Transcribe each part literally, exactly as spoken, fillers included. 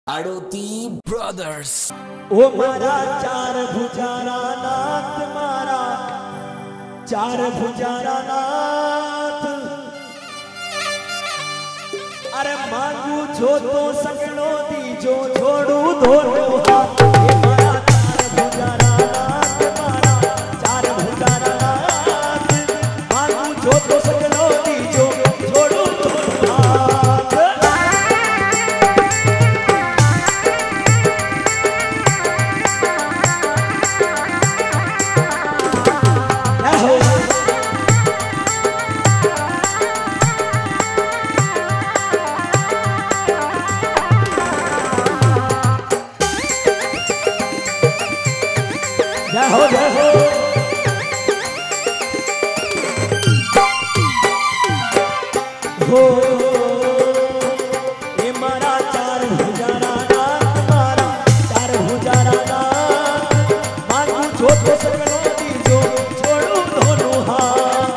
आड़ोती brothers. ओ मारा चार भुजारा नाथ, मारा चार भुजारा नाथ, अरे मांगू जो तो सगड़ो दी जो छोड़ू धोलो हाथ। ए मारा चार भुजारा नाथ, मारा चार भुजारा नाथ, मांगू जो तो सगड़ो दी जो छोड़ू धोलो हाथ। जय हो जय हो हो ये मारा चार भुजारा नाथ, मारा चार भुजारा नाथ, मांगू जो तो सगड़ो दी जो छोड़ू दोनों हाथ।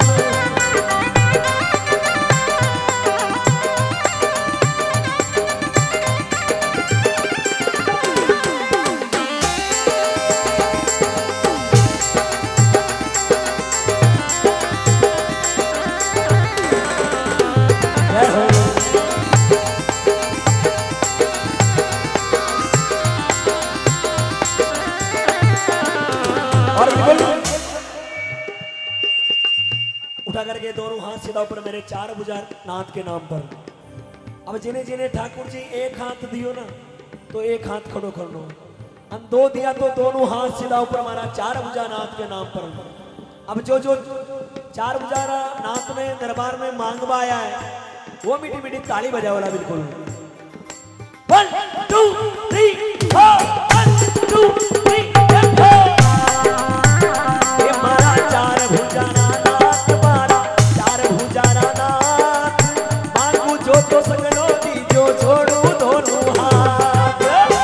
उठा करके दोनों हाथ सीधा ऊपर मेरे चार भुजार नाथ के नाम पर। अब जिन्हें जिन्हें ठाकुर जी एक हाथ दियो ना तो एक हाथ खड़ो कर लो, हम दो दिया तो दोनों हाथ सीधा ऊपर हमारा चार भुजा नाथ के नाम पर। अब जो जो चार भुजारा नाथ में दरबार में मांगवा आया है वो मीठी मीठी ताली बजा वाला बिल्कुल। One two three four, one two three four. ये मारा चार भुजारा नाथ, मारा चार भुजारा नाथ, मांगू जो तो सगड़ो दी जो छोड़ू दोनों हाथ।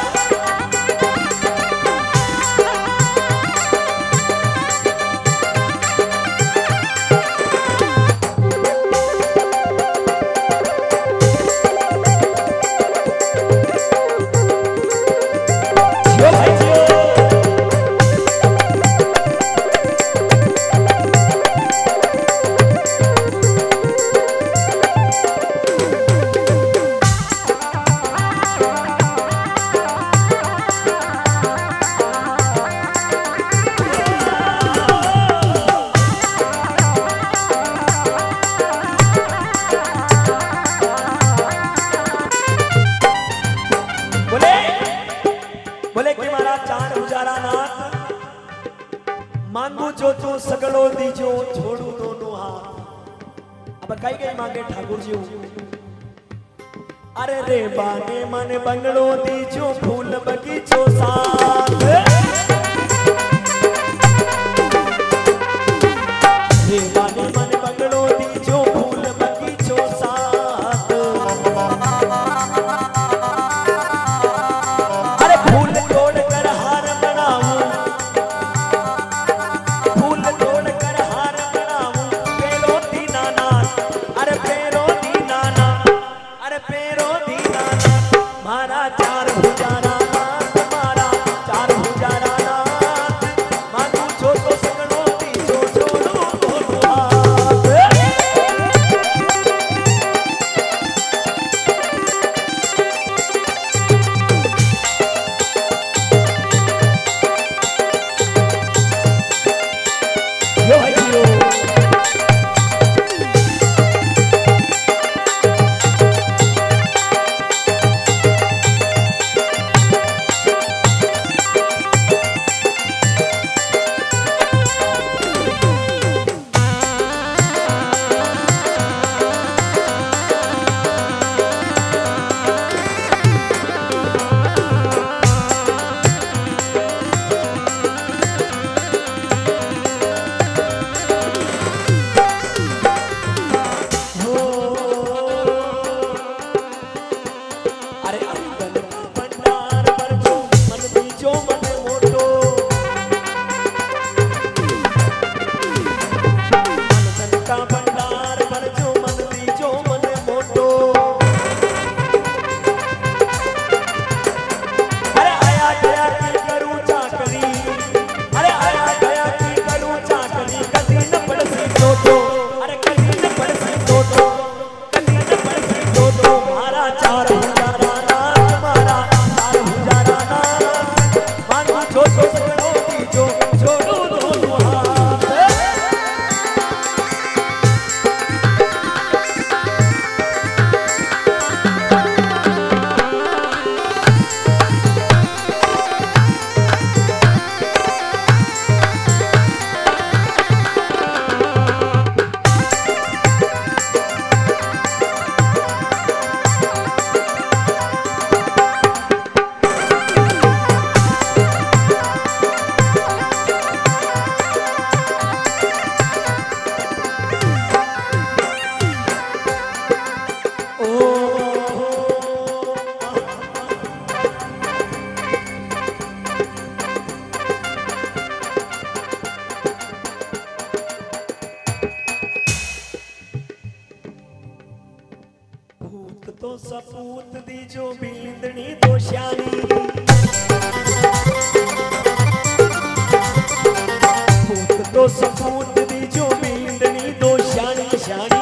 जियो भाई जियो। बोले बोले कि मारा चार भुजारा नाथ, मांगू जो तो सगड़ो दी जो छोड़ू दोनों हाथ। अब कई कई मांगे ठाकुर जी, अरे रे बाने मन बंगलो दी जो फूल बगीचो साथ। रे बाने मन बंगलो दी जो फूल बगीचो साथ। अरे फूल तोड़ कर हार बनाऊं, फूल तोड़ कर हार बनाऊं, पेरो दीना नाथ, अरे पेरो दीना नाथ, अरे पेरो दीना नाथ, मारा चार भुजारा नाथ, मारा चार भुजारा नाथ, मांगू जो तो सगड़ो दी जो छोड़ू दोनों हाथ। जियो भाई जियो। बींदनी दो श्याणी पूत तो सपूत दीजो बींदनी दो श्याणी श्याणी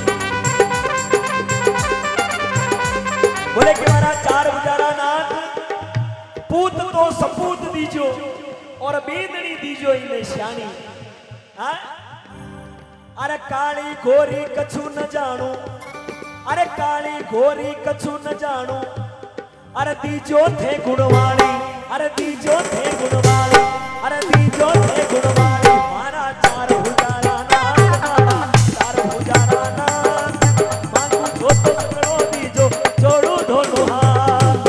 बोले कि मारा चार बुजारा नाथ पूत तो सपूत दीजो और बींदनी दीजो इन्हें श्याणी हाँ? अरे काली घोरी कछु न जानू अरे काली घोरी कछु न जानू अरे दीजो थे गुणवाणी अरे दीजो थे गुणवाणी अरे दीजो थे गुणवाणी मारा चार भुजारा नाथ मारा चार भुजारा नाथ मांगू जो तो सगड़ो दीजो जोड़ू दोनों हाथ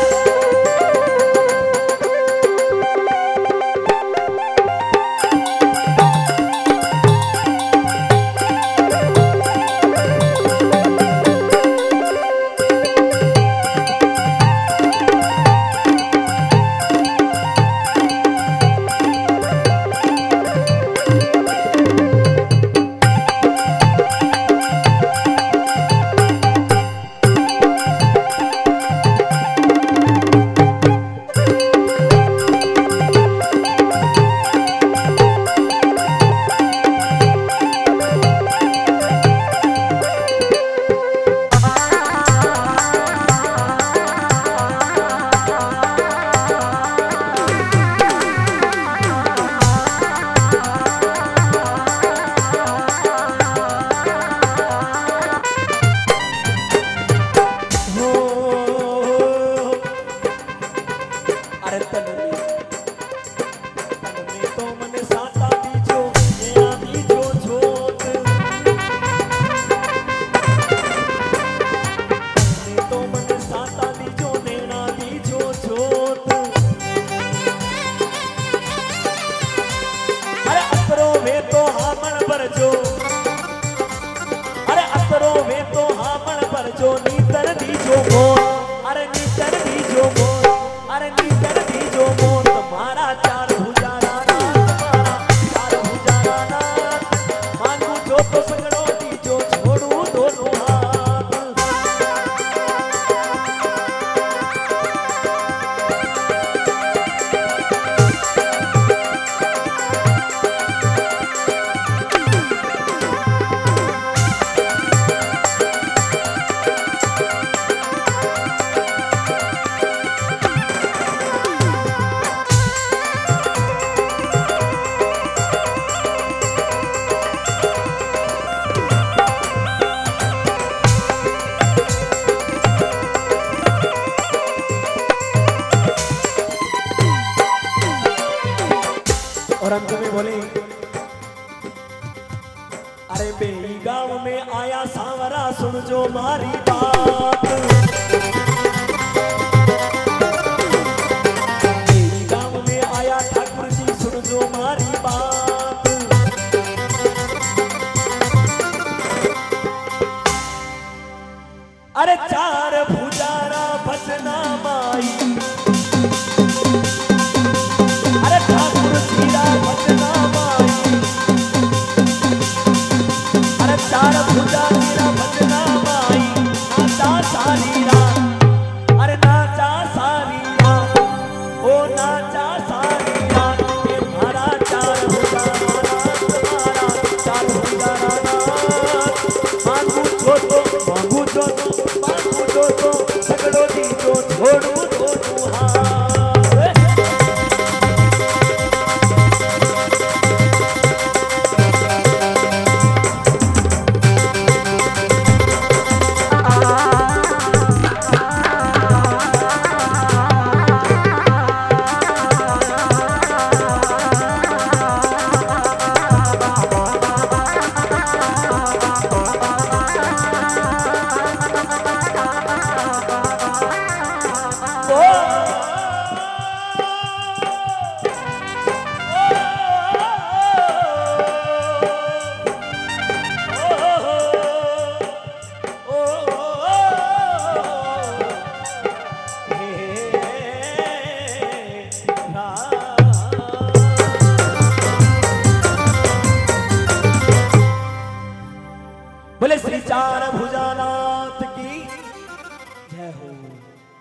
और अंत में बोले अरे बेई गांव में आया सांवरा सुन जो मारी बात बेई गांव में आया ठाकुर जी सुन जो मारी बात अरे चार भुजारा भजना माई चार भुजा तेरा भजना माई नाचा सारी रात अरे नाचा सारी रात ओ नाचा सारी रात ये मारा चार भुजा मारा चार भुजा नाथ मांगू जो तो मांगू जो तो मांगू जो तो सगड़ो दी जो छोड़ू दोनों हाथ बोले श्री चार भुजाना